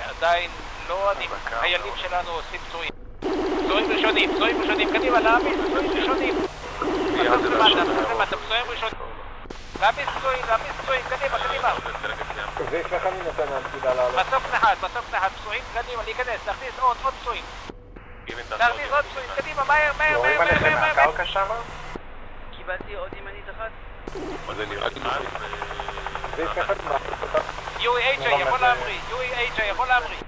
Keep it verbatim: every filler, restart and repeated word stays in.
עדיין לא עדיף, חיילים שלנו עושים פצועים. פצועים ראשונים, פצועים ראשונים, קדימה, להעמיס, פצועים ראשונים. בסוף למטה, בסוף למטה, פצועים ראשונים. להעמיס פצועים, להעמיס פצועים, קדימה, קדימה. זה יש לך מי נותן להמצידה לעלות. בסוף נחת, בסוף נחת, פצועים, קדימה, להיכנס, להכניס עוד, עוד פצועים. להכניס עוד פצועים, קדימה, מהר, מהר, מהר, מהר, מהר, מהר. מהקרקע שמה? קיבלתי עוד ימנית אחת. מה זה נראה לי? זה יש לך מה? יו אי אייץ' איי יכול להמריא, יו אי אייץ' איי יכול להמריא.